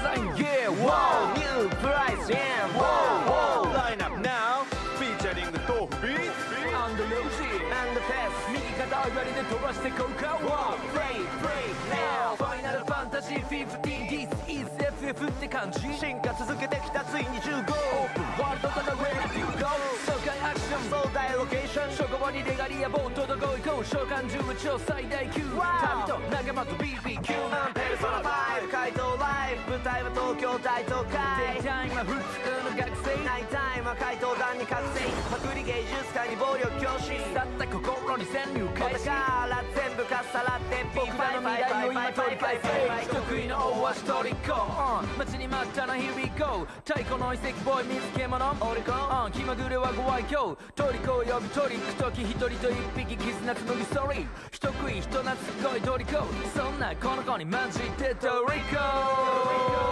design, yeah, wow, new price, yeah, wow, wow. Line up now, featuring the Tofu Beats And the Lucy and the Fest 右肩上がりで飛ばしてこうか Wow, play, play, now Final Fantasy 15 This is FF って感じ進化続けてきたついに15 オープンワールドから Ready to go 爽快アクション壮大ロケーション初号にレガリアボートどこ行こう召喚獣超最大級旅と仲間と BBQ ペルソナ5怪盗ライブ舞台は東京大都会デイタイムは普通の学生ナイタイムは怪盗団に覚醒パクリ芸術家に暴力教師だった心に潜入開始だから全部かっさらって僕らの未来を今取り返せ人食いの大足取り子待ちに待ったな Here we go 太鼓の遺跡ボーイ見つけ物オリコン気まぐれはご愛嬌トリコを呼ぶトリック時一人と一匹絆紡ぐストーリー人食い人懐っこいトリコそんなこの子にマジでトリコ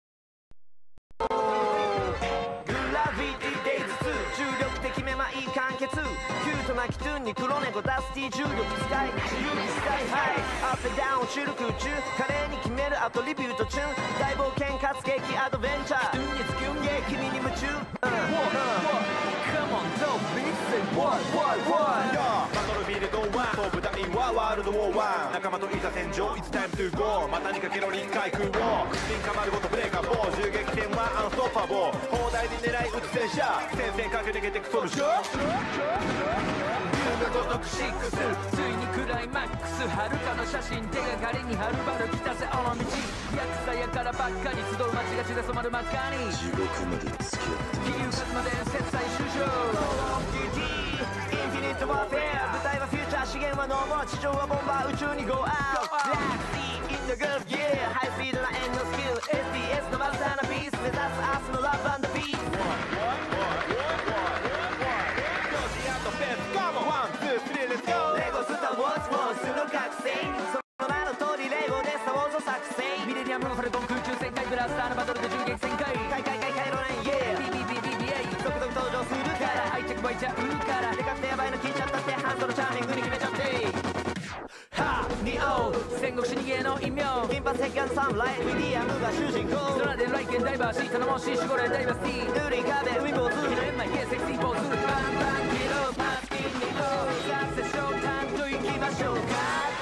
いい完結キュートなキトゥーンに黒猫ダスティ重力使い自由にスカイハイアップダウン落ちる空中華麗に決めるアトリビュートチューン大冒険活劇アドベンチャーキトゥーンにつきゅんイエー君に夢中 Come on don't be say what what what バトルフィールド1そう舞台はワールドウォー1仲間といざ戦場 It's time to go またにかけろ臨海空を進化丸ごとブレーカーボー銃撃戦はアンストッパボー砲台で狙い撃つ戦車戦線駆け抜けてくソルジャー竜が如く6ついにクライマックス遥かの写真手がかりにはるばる来たぜ尾道ヤクザやからばっかり集う街が血で染まる真っ赤に地獄まで付き合って飛竜勝まで伝説最終章インフィニットワーフェア舞台はフューチャー資源はノーモア地上はボンバー宇宙に Go out Black Sea in the Gulf yeah ハイスピードなエンドスキル SDS のマスターなピース目指す明日のラブ&ピースレゴスターウォーズモンスの覚醒その名の通りレゴでスターウォーズを作成ミレニアムのファルコン空中旋回ブラスターのバトルで銃撃旋回カイロレン yeah BBBBBA 続々登場するから愛着湧いちゃうからでかくてヤバいの聞いちゃったってハンドのチャーミングに決めちゃってはニオ戦国死に芸の異名金髪石棺侍ウィリアムが主人公空で来県ダイバーシー頼もしい守護霊ダイバーシティ塗り壁海坊主日の円満ゲーセクシーポーズバンバンキロパスキンにゴーさせショータイムと行きましょうか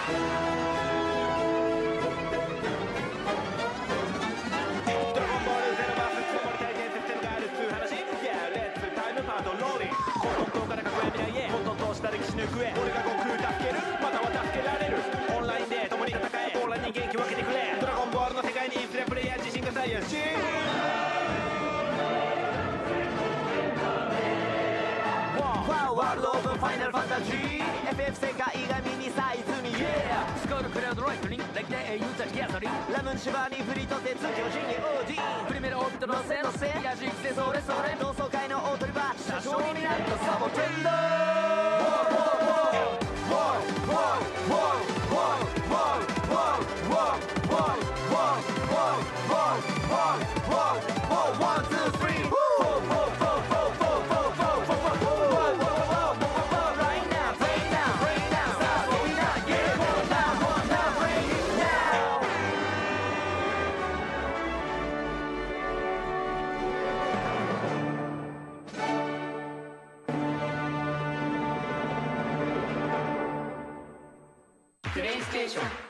ドラゴンボールゼロバースつもり体験説があるっつう話 Yeah let'sタイムパートローリン混沌から過去や未来へ混沌とした歴史の行方俺が悟空助けるまたは助けられるオンラインで共に戦えオンラインに元気分けてくれドラゴンボールの世界にインフレプレイヤー自信がサイエンスワールドオープンファイナルファンタジー FF 世界がミニサイズに Yeah スコールクラウドライトニング歴代英雄たちギャザリンラムンシバーにフリート鉄巨人にオーディンプリメルオービットのせのせヤジクセそれそれ同窓会の大鳥場車掌になったサボテンだプレイステーション